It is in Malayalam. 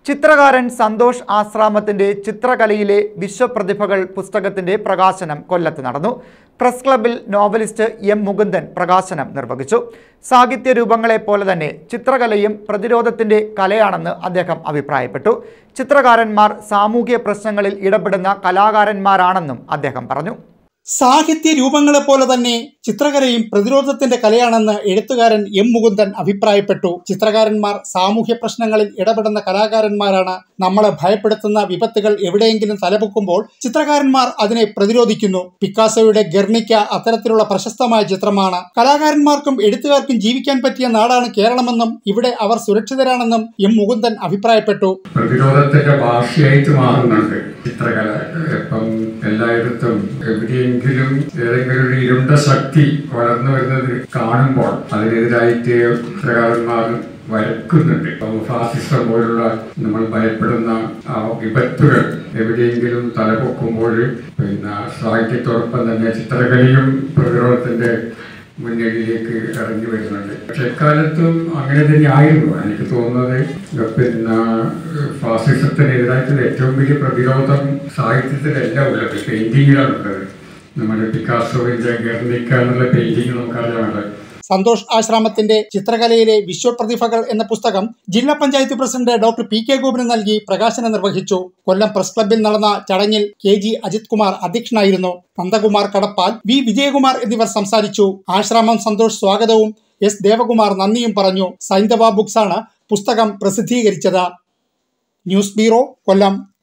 ചിത്രകാരൻ സന്തോഷ് ആശ്രാമത്തിന്റെ ചിത്രകലയിലെ വിശ്വപ്രതിഭകൾ പുസ്തകത്തിന്റെ പ്രകാശനം കൊല്ലത്ത് നടന്നു. പ്രസ് ക്ലബിൽ നോവലിസ്റ്റ് എം മുകുന്ദൻ പ്രകാശനം നിർവഹിച്ചു. സാഹിത്യ രൂപങ്ങളെപ്പോലെ തന്നെ ചിത്രകലയും പ്രതിരോധത്തിന്റെ കലയാണെന്ന് അദ്ദേഹം അഭിപ്രായപ്പെട്ടു. ചിത്രകാരന്മാർ സാമൂഹ്യ പ്രശ്നങ്ങളിൽ ഇടപെടുന്ന കലാകാരന്മാരാണെന്നും അദ്ദേഹം പറഞ്ഞു. സാഹിത്യ രൂപങ്ങളെപ്പോലെ തന്നെ ചിത്രകലയും പ്രതിരോധത്തിന്റെ കലയാണെന്ന് എഴുത്തുകാരൻ എം മുകുന്ദൻ അഭിപ്രായപ്പെട്ടു. ചിത്രകാരന്മാർ സാമൂഹ്യ പ്രശ്നങ്ങളിൽ ഇടപെടുന്ന കലാകാരന്മാരാണ്. നമ്മളെ ഭയപ്പെടുത്തുന്ന വിപത്തുകൾ എവിടെയെങ്കിലും തലപൊക്കുമ്പോൾ ചിത്രകാരന്മാർ അതിനെ പ്രതിരോധിക്കുന്നു. പിക്കാസോയുടെ ഗെർണിക്ക അത്തരത്തിലുള്ള പ്രശസ്തമായ ചിത്രമാണ്. കലാകാരന്മാർക്കും എഴുത്തുകാർക്കും ജീവിക്കാൻ പറ്റിയ നാടാണ് കേരളമെന്നും ഇവിടെ അവർ സുരക്ഷിതരാണെന്നും എം മുകുന്ദൻ അഭിപ്രായപ്പെട്ടു. പ്രതിരോധത്തിന്റെ ഭാഷയായിട്ട് മാറുന്നുണ്ട് ചിത്രകല. ഇപ്പം എല്ലായിടത്തും എവിടെയെങ്കിലും ഏതെങ്കിലും ഒരു ഇരുണ്ട ശക്തി വളർന്നു വരുന്നത് കാണുമ്പോൾ അതിനെതിരായിട്ട് ചിത്രകാരന്മാർ വരക്കുന്നുണ്ട്. ഫാസിസം പോലുള്ള നമ്മൾ ഭയപ്പെടുന്ന വിപത്തുകൾ എവിടെയെങ്കിലും തലപൊക്കുമ്പോൾ സാഹിത്യത്തോടൊപ്പം തന്നെ ചിത്രകലയും പ്രതിരോധത്തിന്റെ മുന്നണിയിലേക്ക് ഇറങ്ങി വരുന്നുണ്ട്. പക്ഷെ എക്കാലത്തും അങ്ങനെ തന്നെ ആയിരുന്നു. എനിക്ക് തോന്നുന്നത് ഫാസിസത്തിനെതിരായിട്ടുള്ള ഏറ്റവും വലിയ പ്രതിരോധം സാഹിത്യത്തിലല്ല ഉള്ളത്, പെയിന്റിങ്ങിലാണ് ഉള്ളത്. നമ്മുടെ പിക്കാസോവിന്റെ ഗെർണിക്ക എന്നുള്ള പെയിന്റിങ് നമുക്കറിയാമല്ലോ. സന്തോഷ് ആശ്രാമത്തിന്റെ ചിത്രകലയിലെ വിശ്വപ്രതിഭകൾ എന്ന പുസ്തകം ജില്ലാ panchayat president doctor P K ഗോപന് നൽകി പ്രകാശനം നിർവഹിച്ചു. കൊല്ലം പ്രസ് ക്ലബിൽ നടന്ന ചടങ്ങിൽ KG അജിത് കുമാർ അധ്യക്ഷനായിരുന്നു. നന്ദകുമാർ കടപ്പാൽ, വി വിജയകുമാർ എന്നിവർ സംസാരിച്ചു. ആശ്രാമം സന്തോഷ് സ്വാഗതവും S ദേവകുമാർ നന്ദിയും പറഞ്ഞു. സൈന്ധവ ബുക്സാണ് പുസ്തകം പ്രസിദ്ധീകരിച്ചത്. ന്യൂസ് ബ്യൂറോ, കൊല്ലം.